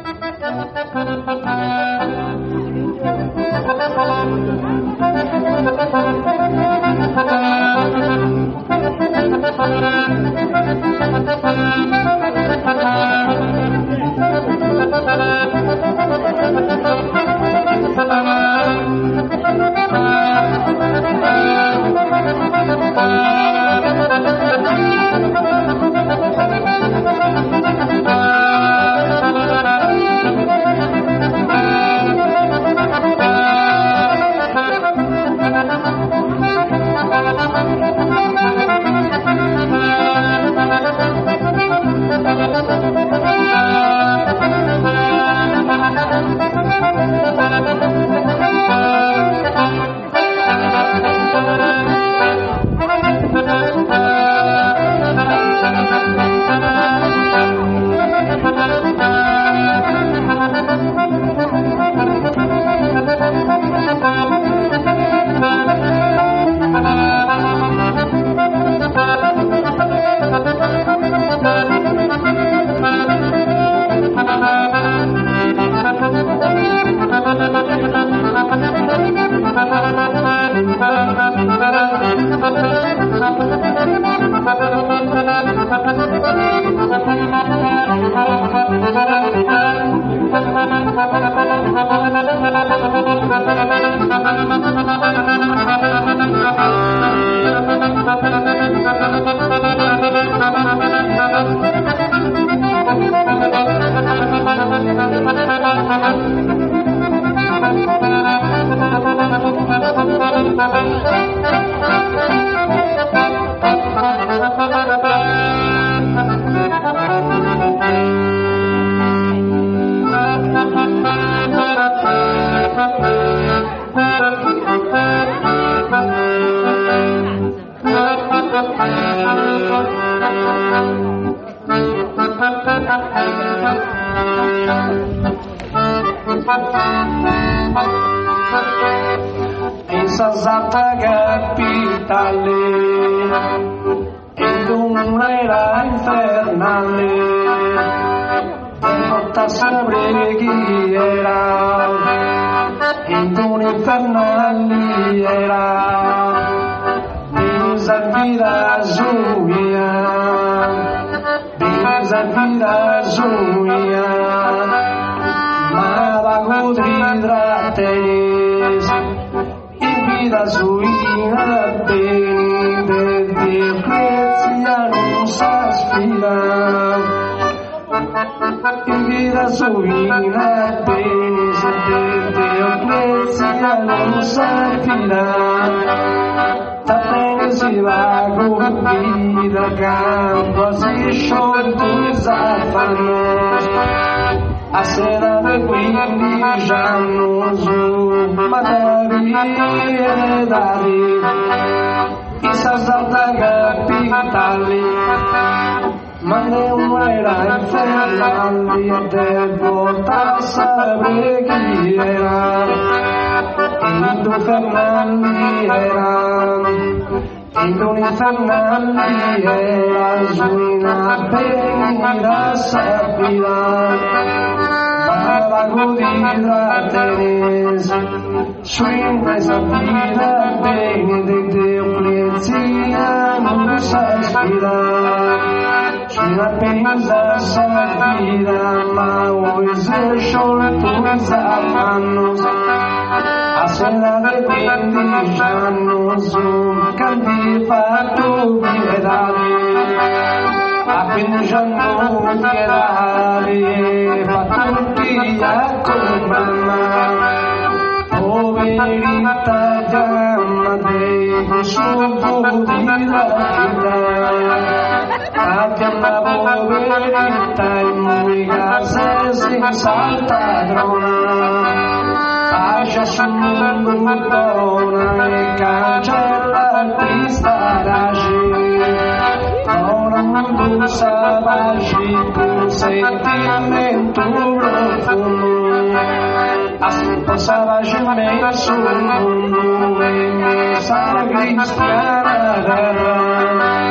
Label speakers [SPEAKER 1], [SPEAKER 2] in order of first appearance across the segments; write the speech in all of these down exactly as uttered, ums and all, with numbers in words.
[SPEAKER 1] Santa capitale ed un'era infernale porta sempre chi era ed un'infernale era Giuseppi Caddeu de Segariu ma va godrà tenis Santa Suìa bene del Dio non sa sfida in vita Suìa bene del Dio non sa sfida da bene si va con vita campo si sciolto i zafannos a sera de quindi già non so ma Dari Dari Isa Santa capitale ma non era infernale del porta sapere chi era e tu Fernandi era e tu infernali era Suina benira sapira Baba godira tenes Suina sapira bene de Deoclezia non sa ispira Suina pensa sapira ma oi se sciolto zafannos a sera de quindi già non so canti fatto piedade a quindi già non piedade fa tutti a comandare poverita giamma dei suo di la vita a chiamma poverita in musica se si salta drona Ascia sul mondo donna e cancella il cristalaggi ora mondo savaggi con sentimento profondo ascolta savaggiamente sul mondo e messa cristiana terra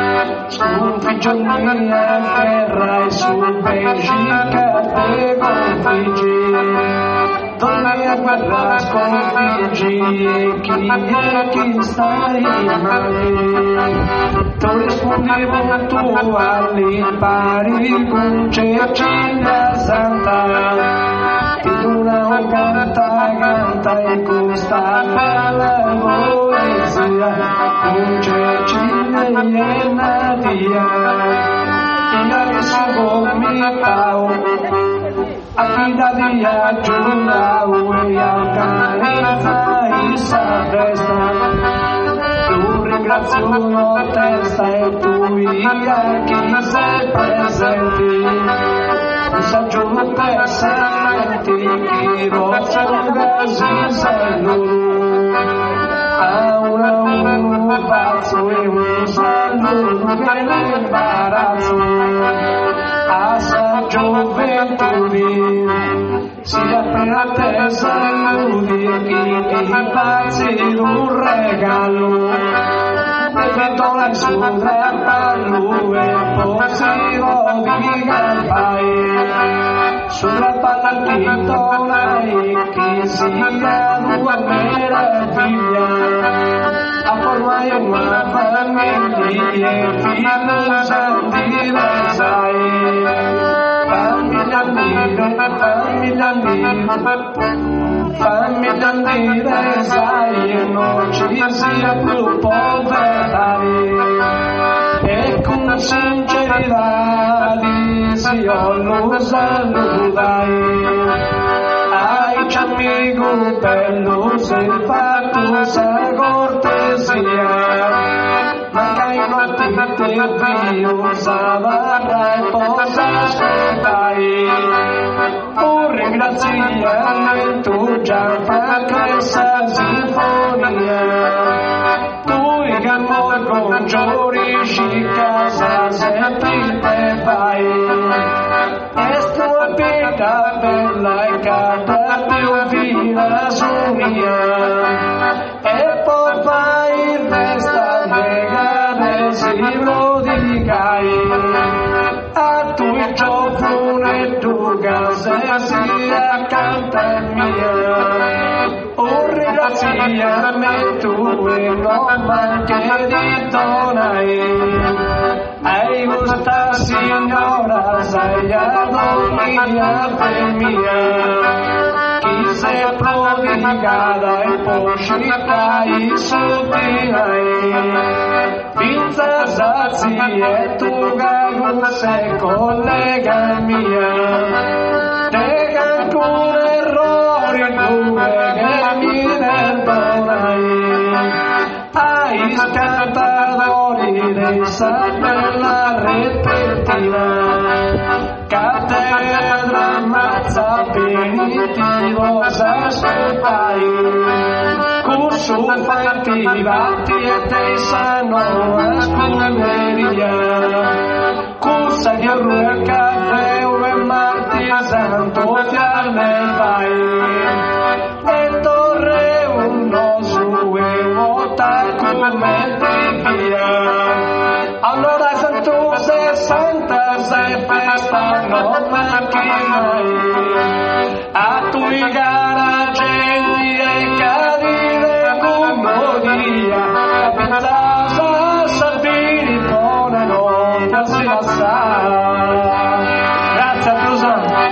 [SPEAKER 1] sconfiggio mia terra e sul G.Caddeu con figgi, torni a guerra sconfiggi e chi è chi sta in mani, tu rispondi puntuali pari con Cecilia Santa. Una canta, canta e questa bella poesia, con Cecilia e Nadia, io che sono comitao, affidati a Giulao e a Carizza e sa festa, tu ringrazio testa e tu via chi sei presenti. Saggio per senti chi vostra si saluto a una un pazzo e un saluto che l'imbarazzo a sa gioventù si apre a te saluti e chi ti pazzi un regalo e torna in su da pallu e possiamo di campai sulla palanchina e chi sia tua meraviglia a formare una famiglia e fiducia diversai famiglia mia famiglia mia famiglia mia sai e non ci sia più povertà e con sincerità si lo salutai ai amico bello se fatto sa cortesia ma caino a tutte Dio savarra e posa ascoltai un ringraziamento Gianfrancu sinfonia tu che a Morgongiori G.Casa sempre te fai e tua vita bella e G.Caddeu-E.Fisa e poi vai resta negare si prodicai a tu il giorno e tu casa sia canta mia un ringraziamento e non manche di donai ai gusta signora sai a dominia per mia chi se prodigata e poscita i suddinai pinza sazi e tu gago se collega mia te ancora errori dove che mi perdonai ai cantatori dei della Arrepentina cattedra Massa benitivo s'ascoltai curso fatti vatti e te sanno a scuderia cursa che G Caddeu e Marti santo fiamme vai e torre uno su e vota come via allora santu se santa se festa non manchi mai a tu gara genti e cadire comodia casa Sabini buonanotte si la sa grazie a Giuseppi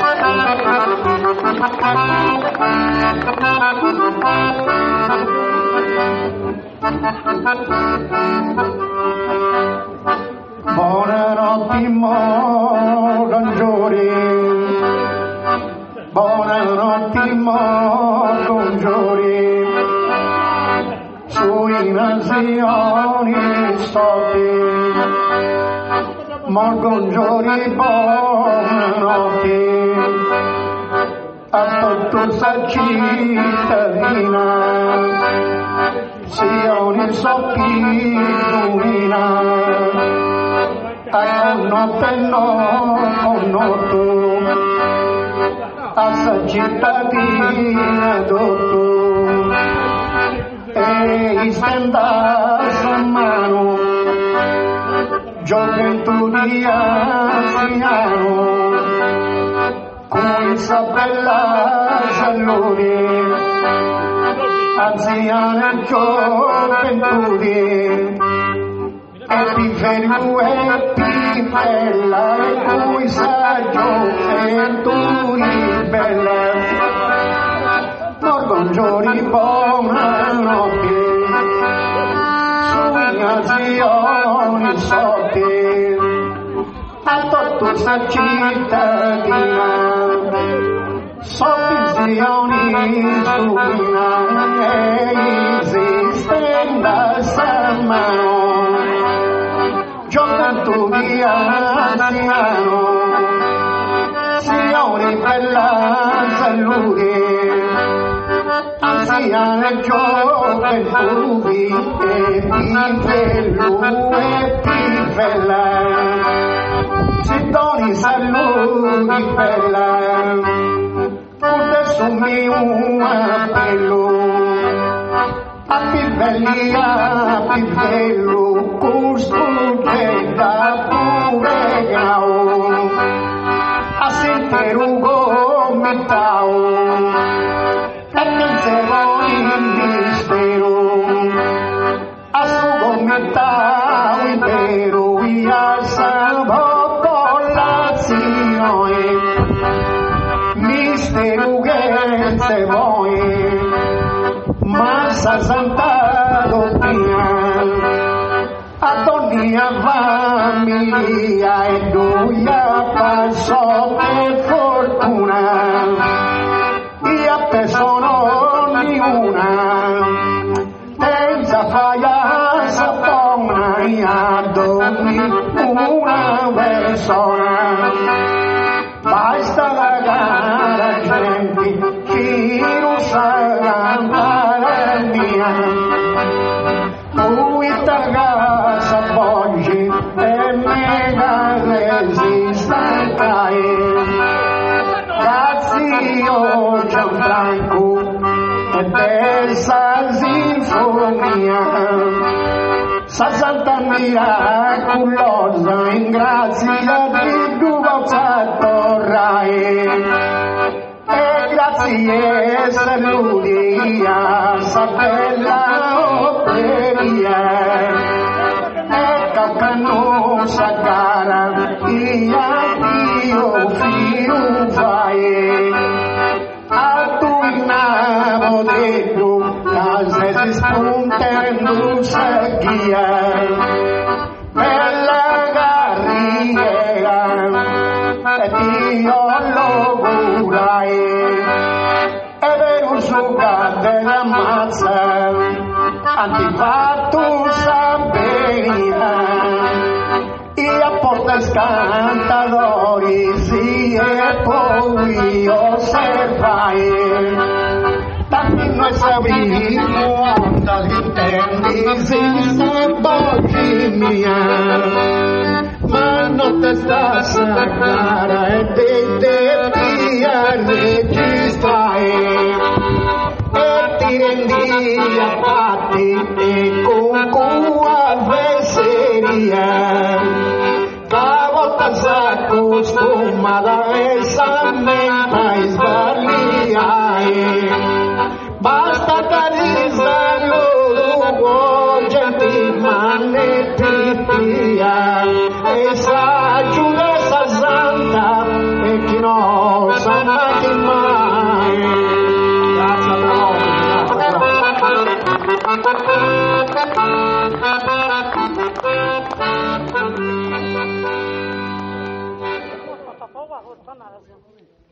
[SPEAKER 2] buonanotte Morgongiori buonanotte Morgongiori sui nazioni stoti Morgongiori buonanotte a tutta sa cittadina Sioni soppirina a notte no noto a sa cittadina dotto e stenda a mano gioventù di anziano, cui sa bella salute, anziana gioventù di Epiferu e pipella, e cui sa gioventù di bella. Morgongiori, buonanotte, sui nazioni sotti, a tutta sa cittadina, sotto zioni suina, e esiste da samano. Gioventù di anziano, signori bella salute, anziana gioventù di Epiferu e pipella, si doni saluti bella, assumi un appello, a pivelli a pivello, custode da pure gao, a sentire un gomitao, e penserò il mistero, a su gomitao il vero, e a salvo popolazione, mistero che se vuoi. Massa Santa Dottina, ad ogni famiglia e duia passò per fortuna, io penso ognuna, senza faia sapona, ad ogni una persona, basta la gara gente, chi non sa cantare mia, cui tagasa poggi e mega resista cae. Grazie o Gianfrancu e dessa sinfonia, sa santa miraculosa in grazia di Giuseppi e grazie saluti a sa bella operia e ocannu sa gara e addio fiu fai a tu innavo dentro case si spuntano sa ghia bella garriera e Dio lo curai e vero su G.Massa antifatto saperia e a porta scantadori sì e poi osservai tanti noi sappiamo onda intendi se poi mia ma non te sta cara e te te via registrai e ti rendi a fatti e con cua vesseria che volta s'accostuma da essa menta e sbagliai basta carisarlo gente manne pipia e sa giudessa santa e chi non sa mai mai. Grazie a te.